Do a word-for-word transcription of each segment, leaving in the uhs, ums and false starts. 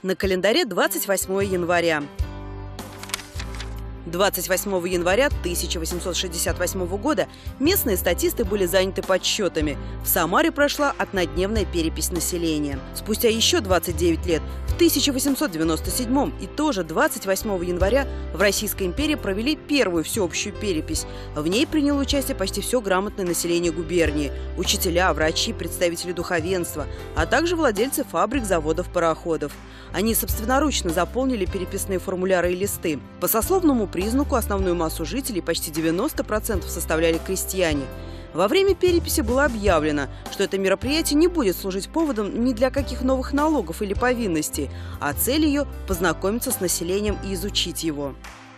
На календаре двадцать восьмое января. двадцать восьмого января тысяча восемьсот шестьдесят восьмого года местные статисты были заняты подсчетами. В Самаре прошла однодневная перепись населения. Спустя еще двадцать девять лет, в тысяча восемьсот девяносто седьмом и тоже двадцать восьмого января в Российской империи провели первую всеобщую перепись. В ней приняло участие почти все грамотное население губернии – учителя, врачи, представители духовенства, а также владельцы фабрик, заводов, пароходов. Они собственноручно заполнили переписные формуляры и листы. По сословному признаку основную массу жителей, почти девяносто процентов, составляли крестьяне. Во время переписи было объявлено, что это мероприятие не будет служить поводом ни для каких новых налогов или повинностей, а цель ее – познакомиться с населением и изучить его.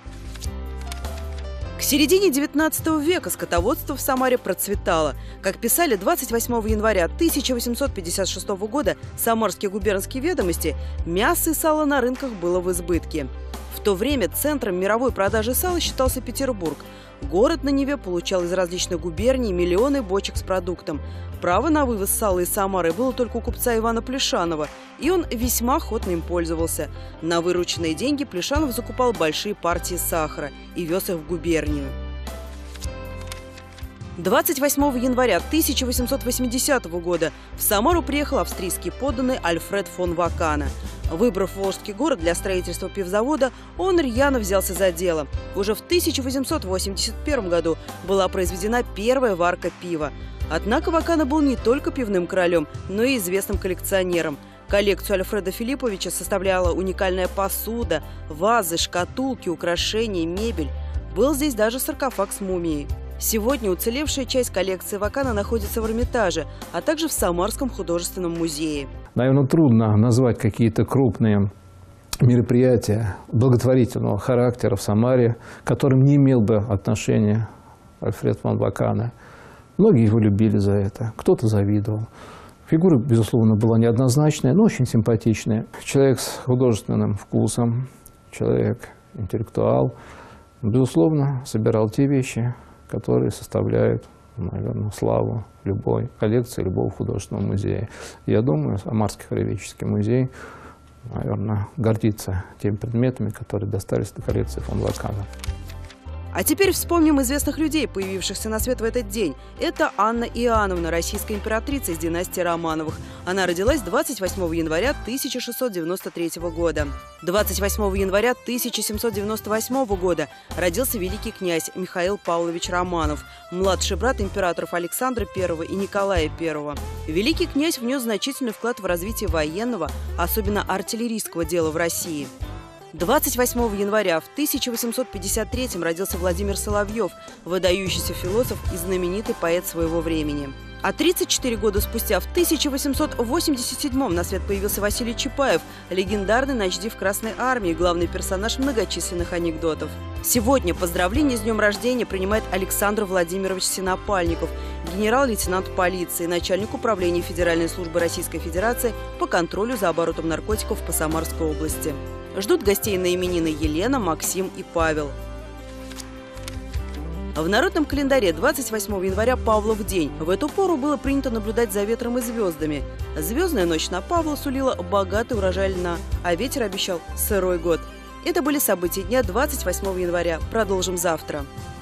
К середине девятнадцатого века скотоводство в Самаре процветало. Как писали двадцать восьмого января тысяча восемьсот пятьдесят шестого года самарские губернские ведомости, мяса и сала на рынках было в избытке. В то время центром мировой продажи сала считался Петербург. Город на Неве получал из различных губерний миллионы бочек с продуктом. Право на вывоз сала из Самары было только у купца Ивана Плешанова, и он весьма охотно им пользовался. На вырученные деньги Плешанов закупал большие партии сахара и вез их в губернию. двадцать восьмого января тысяча восемьсот восьмидесятого года в Самару приехал австрийский подданный Альфред фон Вакана. Выбрав Волжский город для строительства пивзавода, он рьяно взялся за дело. Уже в тысяча восемьсот восемьдесят первом году была произведена первая варка пива. Однако Вакана был не только пивным королем, но и известным коллекционером. Коллекцию Альфреда Филипповича составляла уникальная посуда, вазы, шкатулки, украшения, мебель. Был здесь даже саркофаг с мумией. Сегодня уцелевшая часть коллекции Вакана находится в Эрмитаже, а также в Самарском художественном музее. Наверное, трудно назвать какие-то крупные мероприятия благотворительного характера в Самаре, к которым не имел бы отношения Альфред фон Вакана. Многие его любили за это, кто-то завидовал. Фигура, безусловно, была неоднозначная, но очень симпатичная. Человек с художественным вкусом, человек интеллектуал, безусловно, собирал те вещи, которые составляют, наверное, славу любой коллекции, любого художественного музея. Я думаю, Самарский краеведческий музей, наверное, гордится теми предметами, которые достались до коллекции фон Вакана. А теперь вспомним известных людей, появившихся на свет в этот день. Это Анна Иоанновна, российская императрица из династии Романовых. Она родилась двадцать восьмого января тысяча шестьсот девяносто третьего года. двадцать восьмого января тысяча семьсот девяносто восьмого года родился великий князь Михаил Павлович Романов, младший брат императоров Александра Первого и Николая Первого. Великий князь внес значительный вклад в развитие военного, особенно артиллерийского дела в России. двадцать восьмого января в тысяча восемьсот пятьдесят третьем родился Владимир Соловьев, выдающийся философ и знаменитый поэт своего времени. А тридцать четыре года спустя, в тысяча восемьсот восемьдесят седьмом, на свет появился Василий Чапаев, легендарный начдив Красной Армии, главный персонаж многочисленных анекдотов. Сегодня поздравления с днем рождения принимает Александр Владимирович Синопальников, генерал-лейтенант полиции, начальник управления Федеральной службы Российской Федерации по контролю за оборотом наркотиков по Самарской области. Ждут гостей на именины Елена, Максим и Павел. В народном календаре двадцать восьмого января Павлов день. В эту пору было принято наблюдать за ветром и звездами. Звездная ночь на Павла сулила богатый урожай льна, а ветер обещал сырой год. Это были события дня двадцать восьмого января. Продолжим завтра.